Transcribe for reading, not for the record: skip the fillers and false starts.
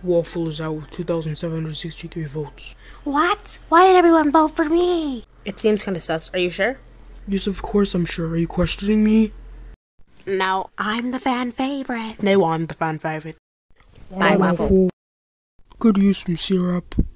Waffle is out with 2,763 votes. What? Why did everyone vote for me? It seems kinda sus. Are you sure? Yes, of course I'm sure. Are you questioning me? No, I'm the fan favorite. No, I'm the fan favorite. Bye, Waffle. Could use some syrup.